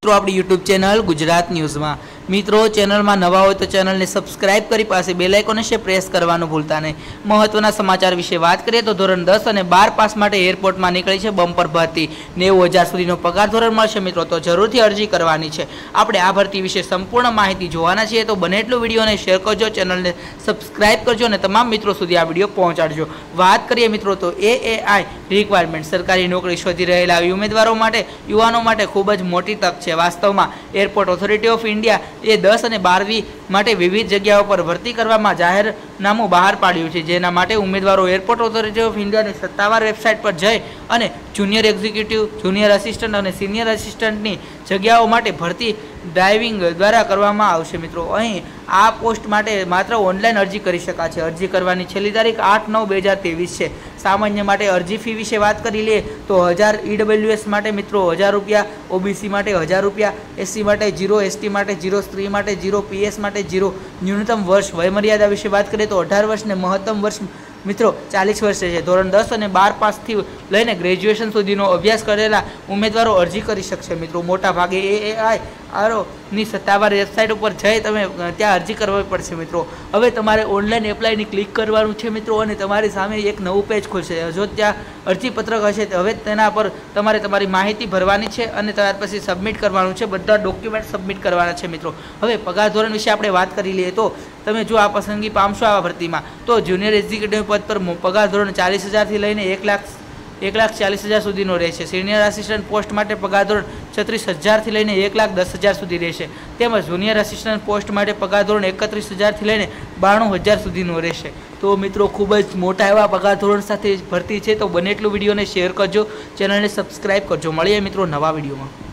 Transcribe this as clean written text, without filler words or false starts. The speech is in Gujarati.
મિત્રો આપણી YouTube ચેનલ ગુજરાત ન્યૂઝમાં મિત્રો ચેનલમાં નવા હોય તો ચેનલને સબસ્ક્રાઇબ કરી પાસે બેલ આઇકોનને પ્રેસ કરવાનું ભૂલતા નહીં। મહત્વના સમાચાર વિશે વાત કરીએ તો ધોરણ 10 અને 12 પાસ માટે એરપોર્ટમાં નીકળી છે બમ્પર ભરતી। 90,000 સુધીનો પગાર ધોરણ મળશે મિત્રો, તો જરૂરથી અરજી કરવાની છે। આપણે આ ભરતી વિશે સંપૂર્ણ માહિતી જોવાના છીએ, તો બને એટલો વિડીયોને શેર કરજો, ચેનલને સબસ્ક્રાઇબ કરજો અને તમામ મિત્રો સુધી આ વિડીયો પહોંચાડજો। વાત કરીએ મિત્રો તો એએઆઈ રિક્વાયરમેન્ટ સરકારી નોકરી શોધી રહેલા ઉમેદવારો માટે, યુવાનો માટે ખૂબ જ મોટી તક છે। વાસ્તવમાં એરપોર્ટ ઓથોરિટી ઓફ ઇન્ડિયા એ 10 અને 12મી માટે વિવિધ જગ્યાઓ પર ભરતી કરવામાં જાહેરનામું બહાર પાડ્યું છે, જેના માટે ઉમેદવારો એરપોર્ટ ઓથોરિટી ઓફ ઇન્ડિયાની સત્તાવાર વેબસાઇટ પર જઈ અને જુનિયર એક્ઝિક્યુટિવ, જુનિયર આસિસ્ટન્ટ અને સિનિયર આસિસ્ટન્ટની જગ્યાઓ માટે ભરતી ડ્રાઇવિંગ દ્વારા કરવામાં આવશે। મિત્રો અહીં આ પોસ્ટ માટે માત્ર ઓનલાઈન અરજી કરી શકાશે। અરજી કરવાની છેલ્લી તારીખ 8/9/2023 છે। સામાન્ય માટે અરજી ફી વિશે વાત કરી લઈએ તો 1000 ઈડબ્લ્યુએસ માટે મિત્રો 1000 રૂપિયા, ઓબીસી માટે 1000 રૂપિયા, એસસી માટે 0, એસટી માટે 0, સ્ત્રી માટે 0, પીએસ માટે 0। ન્યૂનતમ વર્ષ વયમર્યાદા વિશે વાત કરીએ તો 18 વર્ષ ને મહત્તમ વર્ષ મિત્રો 40 વર્ષે છે। ધોરણ 10 અને 12 પાસથી લઈને ગ્રેજ્યુએશન સુધીનો અભ્યાસ કરેલા ઉમેદવારો અરજી કરી શકશે। મિત્રો મોટા ભાગે એએઆઈ ની સત્તાવાર વેબસાઇટ ઉપર જઈ તમે ત્યાં અરજી કરવી પડશે। મિત્રો હવે તમારે ઓનલાઈન એપ્લાયની ક્લિક કરવાનું છે મિત્રો, અને તમારી સામે એક નવું પેજ ખુલશે। જો ત્યાં અરજીપત્રક હશે તો હવે તેના પર તમારે તમારી માહિતી ભરવાની છે અને ત્યાર પછી સબમિટ કરવાનું છે, બધા ડોક્યુમેન્ટ સબમિટ કરવાના છે। મિત્રો હવે પગાર ધોરણ વિશે આપણે વાત કરી લઈએ તો તમે જો આ પસંદગી પામશો આ ભરતીમાં તો જુનિયર એક્ઝિક્યુટિવ પદ પર પગાર ધોરણ 40,000થી લઈને 1,40,000 સુધીનો રહેશે। સિનિયર આસિસ્ટન્ટ પોસ્ટ માટે પગાર ધોરણ 36,000થી લઈને 1,10,000 સુધી રહેશે। તેમજ જુનિયર આસિસ્ટન્ટ પોસ્ટ માટે પગાર ધોરણ 31,000થી લઈને 92,000 સુધીનો રહેશે। તો મિત્રો ખૂબ જ મોટા એવા પગાર ધોરણ સાથે ભરતી છે, તો બને એટલું વિડીયોને શેર કરજો, ચેનલને સબસ્ક્રાઇબ કરજો। મળીએ મિત્રો નવા વિડીયોમાં।